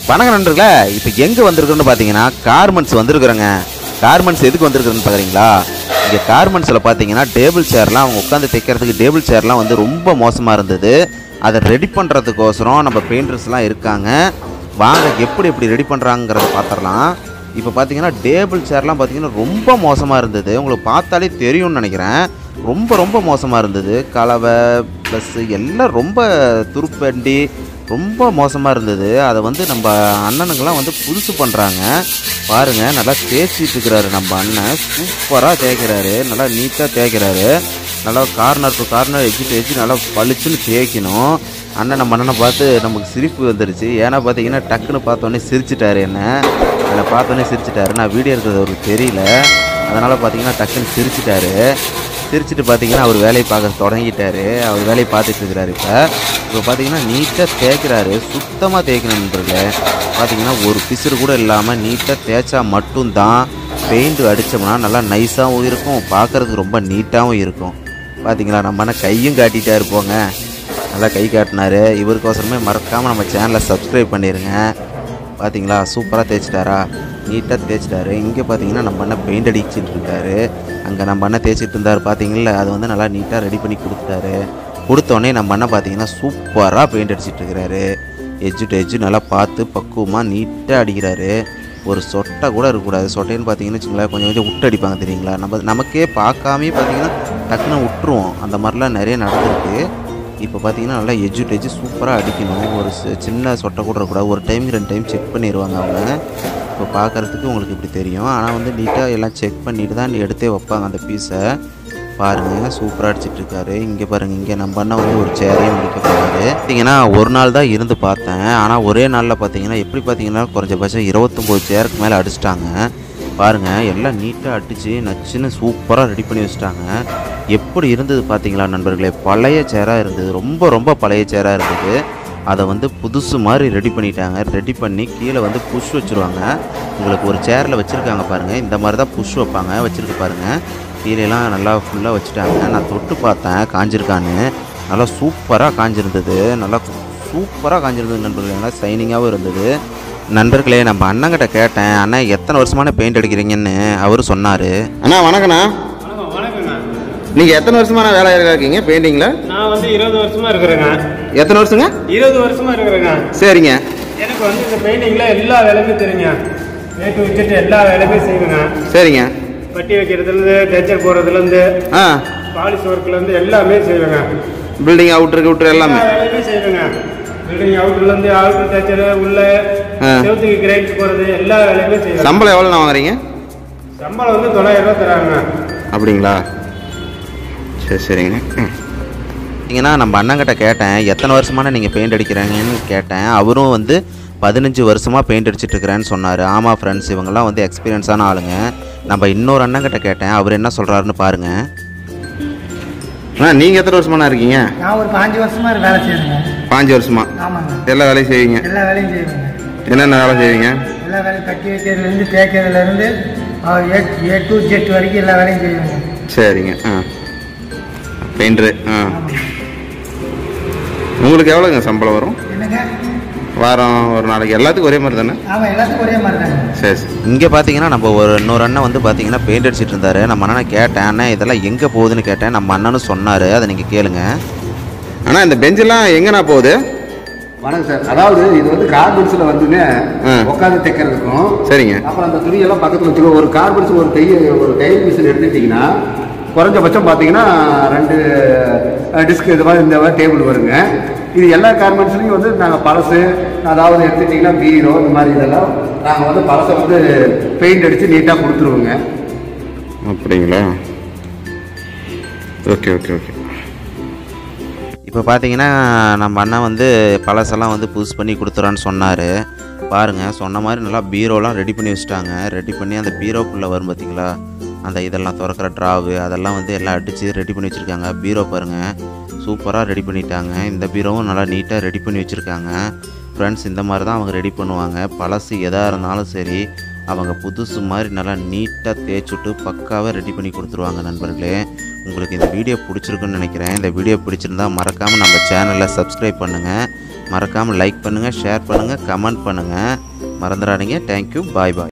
வணக்கம் நண்பர்களே, இப்போ எங்கே வந்திருக்குன்னு பார்த்தீங்கன்னா கார்மெண்ட்ஸ் வந்திருக்குறேங்க. கார்மெண்ட்ஸ் எதுக்கு வந்திருக்குறேன்னு பார்க்குறீங்களா? இங்கே கார்மெண்ட்ஸில் பார்த்தீங்கன்னா டேபிள் சேர்லாம் அவங்க உட்காந்து தைக்கிறதுக்கு டேபிள் சேர்லாம் வந்து ரொம்ப மோசமாக இருந்தது. அதை ரெடி பண்ணுறதுக்கோசரம் நம்ம பெயிண்டர்ஸ்லாம் இருக்காங்க. வாங்க எப்படி ரெடி பண்ணுறாங்கிறத பார்த்துடலாம். இப்போ பார்த்தீங்கன்னா டேபிள் சேர்லாம் பார்த்தீங்கன்னா ரொம்ப மோசமாக இருந்தது. உங்களுக்கு பார்த்தாலே தெரியும்னு நினைக்கிறேன். ரொம்ப மோசமாக இருந்தது. கலவை ப்ளஸ்ஸு எல்லாம் ரொம்ப துருப்பண்டி ரொம்ப மோசமாக இருந்தது. அதை வந்து நம்ம அண்ணனுங்கெல்லாம் வந்து புதுசு பண்ணுறாங்க பாருங்கள். நல்லா தேய்ச்சிட்டு இருக்கிறாரு நம்ம அண்ணன். சூப்பராக தேய்க்கிறாரு, நல்லா நீட்டாக தேய்க்கிறாரு. நல்லா corner to corner edge to edge நல்லா பளிச்சுன்னு தேய்க்கணும். அண்ணன் நம்ம அண்ணனை பார்த்து நமக்கு சிரிப்பு வந்துடுச்சு. ஏன்னா பார்த்தீங்கன்னா டக்குன்னு பார்த்தோன்னே சிரிச்சிட்டாரு. என்ன அதில் பார்த்தோன்னே சிரிச்சிட்டாரு. நான் வீடியோ இருக்கிறது அவருக்கு தெரியல, அதனால் பார்த்தீங்கன்னா டக்குன்னு சிரிச்சிட்டு பார்த்தீங்கன்னா அவர் வேலையை பார்க்க தொடங்கிட்டாரு. அவர் வேலையை பார்த்துட்டு இருக்கிறாரு. இப்போ பார்த்தீங்கன்னா நீட்டாக தேய்க்கிறாரு. சுத்தமாக தேய்க்கணுன்றதுல பார்த்தீங்கன்னா ஒரு பிசுறு கூட இல்லாமல் நீட்டாக தேய்ச்சா மட்டும்தான் பெயிண்ட் அடித்தோம்னா நல்லா நைஸாகவும் இருக்கும், பார்க்குறதுக்கு ரொம்ப நீட்டாகவும் இருக்கும். பார்த்தீங்களா, நம்ம கையும் காட்டிகிட்டே இருப்போங்க. நல்லா கை காட்டினார். இவருக்கோசரமே மறக்காமல் நம்ம சேனலை சப்ஸ்கிரைப் பண்ணிடுங்க. பார்த்தீங்களா, சூப்பராக தேய்ச்சிட்டாரா, நீட்டாக தேய்ச்சிட்டாரு. இங்கே பார்த்தீங்கன்னா நம்ம அண்ணன் பெயிண்ட் அடிச்சுட்டு இருக்காரு. அங்கே நம்ம அண்ணன் தேய்ச்சிட்டு இருந்தார் பார்த்தீங்களா, அது வந்து நல்லா நீட்டாக ரெடி பண்ணி கொடுத்துட்டாரு. கொடுத்தோடனே நம்ம அண்ணன் பார்த்தீங்கன்னா சூப்பராக பெயிண்ட் அடிச்சிட்டு இருக்கிறாரு. எஜ்ஜு டு எஜ்ஜு நல்லா பார்த்து பக்குவமாக நீட்டாக அடிக்கிறாரு. ஒரு சொட்டை கூட இருக்கக்கூடாது. சொட்டைன்னு பார்த்தீங்கன்னு வச்சுங்களேன், கொஞ்சம் விட்டு அடிப்பாங்க தெரியுங்களா. நமக்கே பார்க்காமே பார்த்தீங்கன்னா டக்குன்னு விட்டுருவோம். அந்த மாதிரிலாம் நிறைய நடந்திருக்கு. இப்போ பார்த்தீங்கன்னா நல்லா எஜ்ஜு டு எஜ்ஜு சூப்பராக அடிக்கணும். ஒரு சின்ன சொட்டை கூட இருக்கக்கூடாது. ஒரு டைம் 2 டைம் செக் பண்ணிடுவாங்க அவங்க. இப்போ பார்க்குறதுக்கு உங்களுக்கு இப்படி தெரியும். ஆனால் வந்து நீட்டாக எல்லாம் செக் பண்ணிட்டு தான் எடுத்தே வைப்பாங்க அந்த பீஸை. பாருங்கள், சூப்பராக அடிச்சிட்ருக்காரு. இங்கே பாருங்கள், இங்கே நம்ம அண்ணன் வந்து ஒரு சேரையும் முடிக்க போகிறாரு. பார்த்தீங்கன்னா ஒரு நாள் தான் இருந்து பார்த்தேன். ஆனால் ஒரே நாளில் பார்த்தீங்கன்னா எப்படி பார்த்தீங்கன்னா குறைஞ்சபட்சம் 29 சேருக்கு மேலே அடிச்சிட்டாங்க. பாருங்கள், எல்லாம் நீட்டாக அடித்து நச்சுன்னு சூப்பராக ரெடி பண்ணி வச்சுட்டாங்க. எப்படி இருந்தது பார்த்தீங்களா நண்பர்களே? பழைய சேராக இருந்தது. ரொம்ப பழைய சேராக இருந்தது. அதை வந்து புதுசு மாதிரி ரெடி பண்ணிட்டாங்க. ரெடி பண்ணி கீழே வந்து புஷ் வச்சுருவாங்க. உங்களுக்கு ஒரு சேரில் வச்சுருக்காங்க பாருங்கள். இந்த மாதிரி தான் புஷ் வைப்பாங்க. வச்சுருக்கு பாருங்கள். கீழேலாம் நல்லா ஃபுல்லாக வச்சுட்டாங்க. நான் தொட்டு பார்த்தேன் காஞ்சிருக்கான்னு. நல்லா சூப்பராக காஞ்சிருந்தது. நல்லா சூப்பராக காஞ்சிருந்தது நண்பர்களே. நல்லா ஷைனிங்காகவும் இருந்தது. நண்பர்களே, நம்ம அண்ணங்கிட்ட கேட்டேன், அண்ணா எத்தனை வருஷமான பெயிண்ட் அடிக்கிறீங்கன்னு. அவர் சொன்னார். அண்ணா வணக்கண்ணா. நீங்கள் எத்தனை வருஷமான வேலையாக இருக்கீங்க பெயிண்டிங்கில்? நான் வந்து 20 வருஷமா இருக்கிறேங்க. எத்தனை வருஷங்க? 20 வருஷமா இருக்கிறேங்க. சரிங்க. எனக்கு வந்து இந்த பெயிண்டிங்ல எல்லா வேலையுமே தெரியுங்க. நேற்று வச்சுட்டு எல்லா வேலையுமே செய்வேங்க. சரிங்க. பட்டி வைக்கிறதுலேருந்து டெச்சர் போடுறதுலேருந்து பாலிஷ் ஒர்க்லேருந்து எல்லாமே செய்வேங்க. பில்டிங் அவுட்ரு எல்லாமே வேலையுமே செய்வேங்க. பில்டிங் அவுட்லேருந்து அவுட்ரு டெச்சர் உள்ள செவத்துக்கு கிரைண்ட் போகிறது எல்லா வேலையுமே செய்வேன். சம்பளம் எவ்வளோ வாங்குறீங்க? சம்பளம் வந்து 900 ரூபா தராங்க. அப்படிங்களா? சரிங்க. நீங்கன்னா நம்ம அண்ணங்கிட்ட கேட்டேன், எத்தனை வருஷமான நீங்கள் பெயிண்ட் அடிக்கிறாங்கன்னு கேட்டேன். அவரும் வந்து 15 வருஷமாக பெயிண்ட் அடிச்சிட்ருக்கிறேன்னு சொன்னார். ஆமாம் ஃப்ரெண்ட்ஸ், இவங்கெல்லாம் வந்து எக்ஸ்பீரியன்ஸான ஆளுங்க. நம்ம இன்னொரு அண்ணங்கிட்ட கேட்டேன், அவர் என்ன சொல்கிறாருன்னு பாருங்கள். நீங்கள் எத்தனை வருஷமான இருக்கீங்க? நான் ஒரு 5 வருஷமா வேலை செய்வேங்க. 5 வருஷமா? ஆமாங்க. எல்லா வேலையும் செய்வீங்க? எல்லா வேலையும் செய்வீங்க. என்னென்ன வேலை செய்வீங்க? எல்லா வேலையும் கட்டி வைக்கிறதுலேருந்து தேய்க்கிறதுலேருந்து A to Z வரைக்கும் எல்லா வேலையும் செய்வீங்க. சரிங்க. பெயிண்டரு. உங்களுக்கு எவ்வளோங்க சம்பளம் வரும்? என்னங்க வாரம் ஒரு நாளைக்கு? எல்லாத்துக்கும் ஒரே மாதிரி தானே? ஆமாம், எல்லாத்துக்கும் ஒரே மாதிரி தானே. சரி. இங்கே பார்த்தீங்கன்னா நம்ம இன்னொரு அண்ணன் வந்து பார்த்தீங்கன்னா பெயிண்ட் அடிச்சிட்டு இருந்தார். நம்ம அண்ணனை கேட்டேன், அண்ணன் இதெல்லாம் எங்கே போகுதுன்னு கேட்டேன். நம்ம அண்ணனும் சொன்னார், அதை நீங்கள் கேளுங்க. ஆனால் இந்த பெஞ்செல்லாம் எங்கேண்ணா போகுது? வணக்கம் சார். அதாவது இது வந்து கார்பன்ஸில் வந்துங்க உட்காந்து தைக்கிறதுக்கும். சரிங்க. அப்புறம் அந்த துணியெல்லாம் பக்கத்தில் வச்சுக்கோ. ஒரு கார்பன்ஸ் ஒரு தையல் மிஷின் எடுத்துட்டிங்கன்னா குறைஞ்சபட்சம் பார்த்தீங்கன்னா 2 டிஸ்க் இது மாதிரி இந்த மாதிரி டேபிள் வருங்க. இது எல்லா கார்மெண்ட்ஸ்லையும் வந்து நாங்கள் பழசு, அதாவது எடுத்துட்டிங்கன்னா பீரோ இந்த மாதிரி இதெல்லாம் நாங்கள் வந்து பழசை வந்து பெயிண்ட் அடித்து நீட்டாக கொடுத்துருவோங்க. அப்படிங்களா? ஓகே. இப்போ பார்த்தீங்கன்னா நம்ம அண்ணன் வந்து பழசெல்லாம் வந்து புதுசு பண்ணி கொடுத்துறான்னு சொன்னார். பாருங்கள், சொன்ன மாதிரி நல்லா பீரோலாம் ரெடி பண்ணி வச்சுட்டாங்க. ரெடி பண்ணி அந்த பீரோக்குள்ளே வரும் பார்த்தீங்களா, அந்த இதெல்லாம் திறக்கிற ட்ராவு அதெல்லாம் வந்து எல்லாம் அடித்து ரெடி பண்ணி வச்சுருக்காங்க. பீரோ பாருங்கள், சூப்பராக ரெடி பண்ணிட்டாங்க. இந்த பீரோவும் நல்லா நீட்டாக ரெடி பண்ணி வச்சுருக்காங்க. ஃப்ரெண்ட்ஸ், இந்த மாதிரி தான் அவங்க ரெடி பண்ணுவாங்க. பழசு எதாக இருந்தாலும் சரி, அவங்க புதுசு மாதிரி நல்லா நீட்டாக தேய்ச்சுட்டு பக்காவாக ரெடி பண்ணி கொடுத்துருவாங்க. நண்பர்களே, உங்களுக்கு இந்த வீடியோ பிடிச்சிருக்குன்னு நினைக்கிறேன். இந்த வீடியோ பிடிச்சிருந்தால் மறக்காமல் நம்ம சேனலை சப்ஸ்கிரைப் பண்ணுங்கள். மறக்காமல் லைக் பண்ணுங்கள், ஷேர் பண்ணுங்கள், கமெண்ட் பண்ணுங்கள். மறந்துடாதீங்க. தேங்க்யூ. பாய் பாய்.